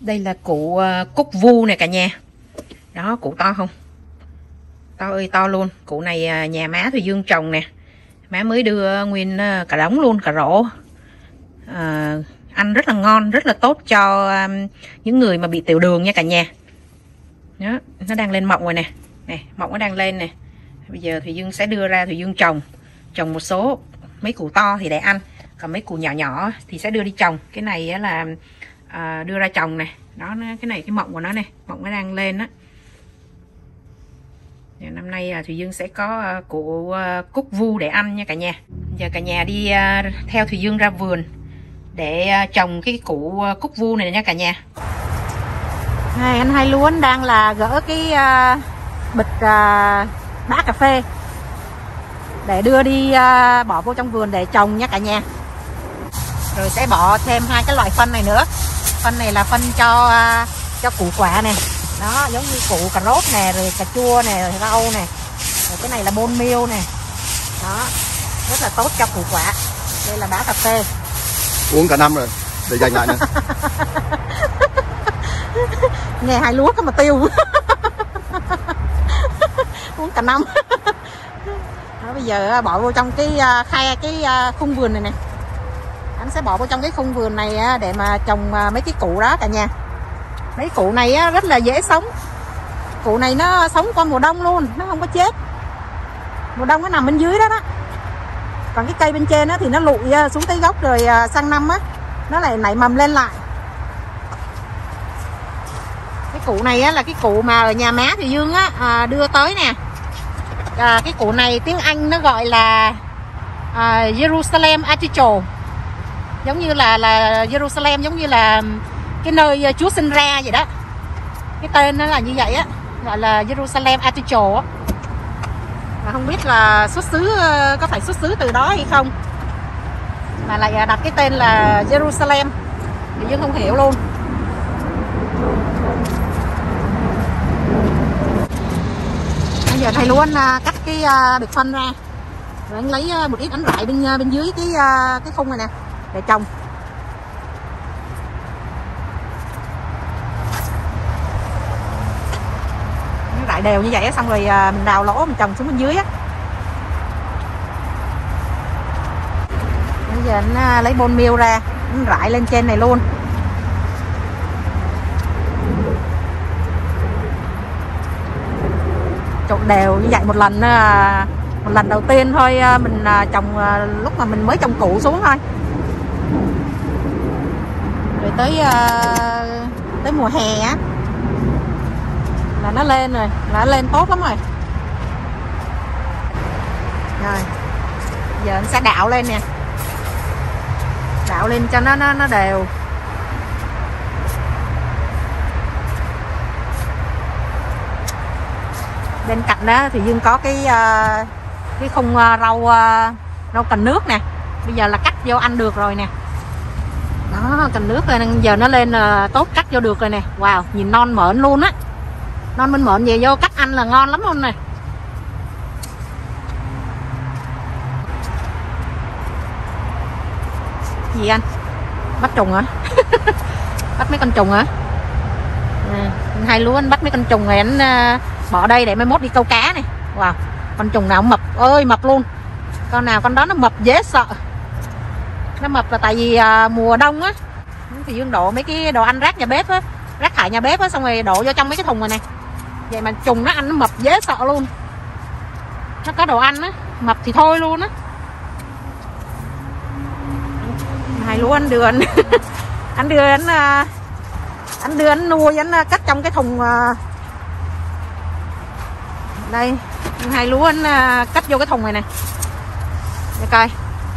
Đây là củ cúc vu này cả nhà. Đó, củ to không? To ơi to luôn. Củ này nhà má Thùy Dương trồng nè. Má mới đưa nguyên cả đống luôn, cả rổ. Ăn rất là ngon, rất là tốt cho những người mà bị tiểu đường nha cả nhà. Đó, nó đang lên mọng rồi nè. Nè, mọng nó đang lên nè. Bây giờ Thùy Dương sẽ đưa ra Thùy Dương trồng một số. Mấy củ to thì để ăn, còn mấy củ nhỏ nhỏ thì sẽ đưa đi trồng. Cái này là đưa ra trồng này. Đó, cái này cái mọng của nó này, mọng nó đang lên á. Năm nay Thùy Dương sẽ có củ cúc vu để ăn nha cả nhà. Giờ cả nhà đi theo Thùy Dương ra vườn để trồng cái củ cúc vu này nha cả nhà. Này, anh Hai Luân đang là gỡ cái bịch bã cà phê để đưa đi bỏ vô trong vườn để trồng nha cả nhà. Rồi sẽ bỏ thêm 2 cái loại phân này nữa. Phân này là phân cho củ quả nè. Đó, giống như củ cà rốt nè, rồi cà chua nè, rồi rau nè. Rồi cái này là bone meal nè. Đó, rất là tốt cho củ quả. Đây là bã cà phê. Uống cả năm rồi, để dành lại nè. Nghe Hai Lúa có mà tiêu. Uống cả năm. Đó, bây giờ bỏ vô trong cái khung vườn này nè. Anh sẽ bỏ vô trong cái khung vườn này để mà trồng mấy cái củ đó cả nhà. Mấy củ này rất là dễ sống. Củ này nó sống qua mùa đông luôn, nó không có chết. Mùa đông nó nằm bên dưới đó đó. Còn cái cây bên trên thì nó lụi xuống tới gốc, rồi sang năm nó lại nảy mầm lên lại. Cái củ này là cái củ mà ở nhà má Thùy Dương đưa tới nè. Cái củ này tiếng Anh nó gọi là Jerusalem artichoke. Giống như là Jerusalem, giống như là cái nơi Chúa sinh ra vậy đó. Cái tên nó là như vậy á, gọi là Jerusalem artichoke á. Mà không biết là có phải xuất xứ từ đó hay không, mà lại đặt cái tên là Jerusalem thì Dương không hiểu luôn. Bây giờ thầy luôn cắt cái bịch phân ra, rồi anh lấy một ít, anh rải bên dưới cái khung này nè để trồng. Rải đều như vậy á, xong rồi mình đào lỗ mình trồng xuống bên dưới á. Bây giờ anh lấy bone meal ra, anh rải lên trên này luôn. Trộn đều như vậy một lần đầu tiên thôi, mình trồng lúc mà mình mới trồng củ xuống thôi. Rồi tới mùa hè á là nó lên rồi, là nó lên tốt lắm rồi. Rồi giờ anh sẽ đảo lên nè, đảo lên cho nó đều. Bên cạnh đó thì Dương có cái khung rau cần nước nè. Bây giờ là cắt vô ăn được rồi nè. Đó, cần nước lên, giờ nó lên tốt, cắt vô được rồi nè. Wow, nhìn non mởn luôn á. Non bên mởn về vô cắt ăn là ngon lắm luôn nè. Gì anh? Bắt trùng hả? Bắt mấy con trùng hả? Hai Lúa anh bắt mấy con trùng rồi anh bỏ đây để mai mốt đi câu cá này. Wow, con trùng nào mập ơi mập luôn. Con nào con đó nó mập dễ sợ. Nó mập là tại vì mùa đông á thì Dương đổ mấy cái đồ ăn rác nhà bếp á, rác thải nhà bếp á, xong rồi đổ vô trong mấy cái thùng này nè. Vậy mà trùng nó ăn nó mập dễ sợ luôn. Nó có đồ ăn á, mập thì thôi luôn á. Hai Lúa anh đưa anh anh đưa anh nuôi, anh cất trong cái thùng đây. Hai Lúa anh cất vô cái thùng này nè để coi.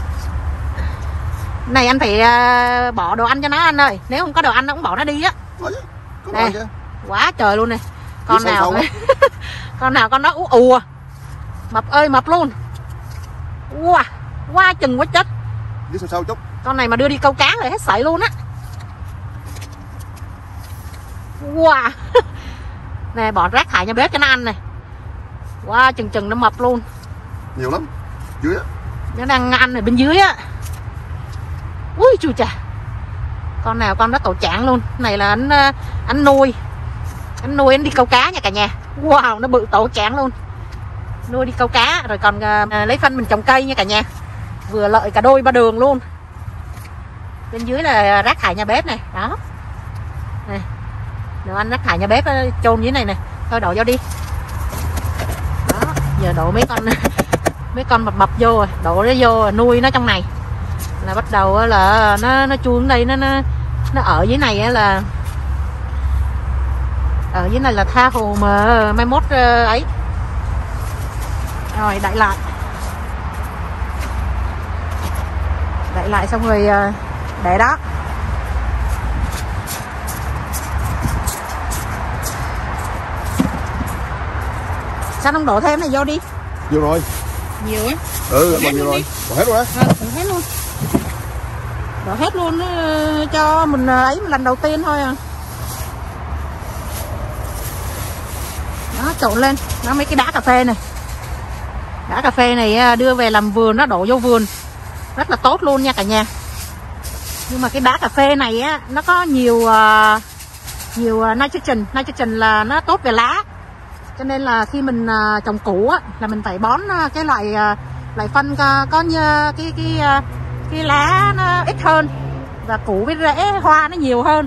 Này anh phải bỏ đồ ăn cho nó anh ơi, nếu không có đồ ăn nó cũng bỏ nó đi á. Nè, quá trời luôn nè. Con nào con nào con nó ù mập ơi mập luôn. Wow, quá chừng quá chết. Sâu chút. Con này mà đưa đi câu cá rồi hết sảy luôn á. Wow. Nè, bỏ rác thải nhà bếp cho nó ăn này. Wow, chừng nó mập luôn. Nhiều lắm. Dưới á. Nó đang ăn ở bên dưới á. Ui chù chà. Con nào con đó tổ chảng luôn. Này là anh nuôi anh đi câu cá nha cả nhà. Wow, nó bự tổ chảng luôn. Nuôi đi câu cá rồi còn lấy phân mình trồng cây nha cả nhà. Vừa lợi cả đôi ba đường luôn. Bên dưới là rác thải nhà bếp này, đó. Này. Đồ ăn rác thải nhà bếp chôn dưới này nè. Thôi đổ vô đi. Đó, giờ đổ mấy con mập vô rồi, đổ nó vô nuôi nó trong này. Là bắt đầu là nó chui xuống đây, nó ở dưới này là ở dưới này là tha hồ mà mai mốt ấy. Rồi đậy lại xong rồi để đó. Sao không đổ thêm này vô đi? Nhiều rồi. Nhiều á? Ừ, bao nhiêu rồi? Bỏ hết rồi á? Đổ hết luôn. Đổ hết luôn cho mình ấy lần đầu tiên thôi à. Đó, trộn lên. Đó, mấy cái đá cà phê này. Đá cà phê này đưa về làm vườn, nó đổ vô vườn rất là tốt luôn nha cả nhà. Nhưng mà cái đá cà phê này á, nó có nhiều nitrogen là nó tốt về lá. Cho nên là khi mình trồng củ á, là mình phải bón cái loại phân có như cái lá nó ít hơn và củ với rễ hoa nó nhiều hơn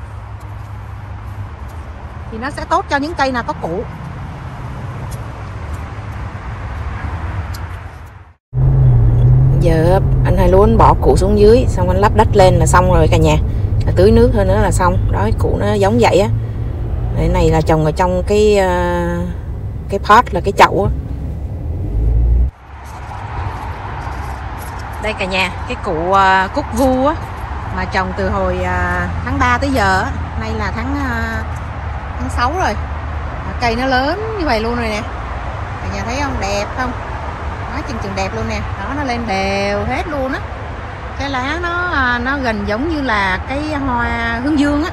thì nó sẽ tốt cho những cây nào có củ. Giờ anh Hai Luôn bỏ củ xuống dưới xong anh lắp đất lên là xong rồi cả nhà. Tưới nước hơn nữa là xong. Đó, củ nó giống vậy á. Cái này là trồng ở trong cái pot là cái chậu á. Đây cả nhà, cái củ cúc vu á mà trồng từ hồi tháng 3 tới giờ á. Nay là tháng 6 rồi. Cây nó lớn như vậy luôn rồi nè. Cả nhà thấy không? Đẹp không? Nó chừng đẹp luôn nè. Đó, nó lên đều hết luôn á. Cái lá nó gần giống như là cái hoa hướng dương á.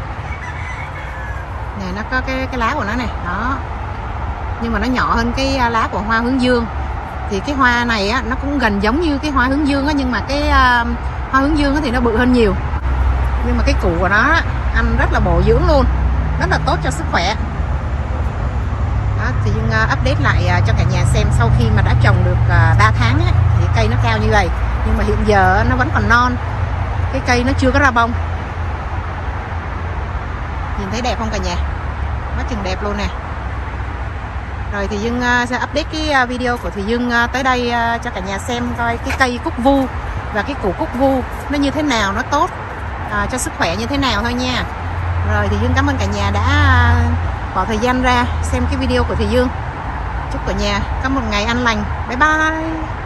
Nè, nó có cái lá của nó này. Đó. Nhưng mà nó nhỏ hơn cái lá của hoa hướng dương. Thì cái hoa này á, nó cũng gần giống như cái hoa hướng dương á. Nhưng mà cái hoa hướng dương á thì nó bự hơn nhiều. Nhưng mà cái củ của nó á, ăn rất là bổ dưỡng luôn. Rất là tốt cho sức khỏe. Đó, thì Dương update lại cho cả nhà xem sau khi mà đã trồng được 3 tháng á, thì cây nó cao như vậy. Nhưng mà hiện giờ nó vẫn còn non. Cái cây nó chưa có ra bông. Nhìn thấy đẹp không cả nhà? Quá chừng đẹp luôn nè. Rồi thì Dương sẽ update cái video của Thùy Dương tới đây cho cả nhà xem coi cái cây cúc vu và cái củ cúc vu nó như thế nào, nó tốt cho sức khỏe như thế nào thôi nha. Rồi thì Dương cảm ơn cả nhà đã bỏ thời gian ra xem cái video của Thùy Dương. Chúc cả nhà có một ngày an lành. Bye bye.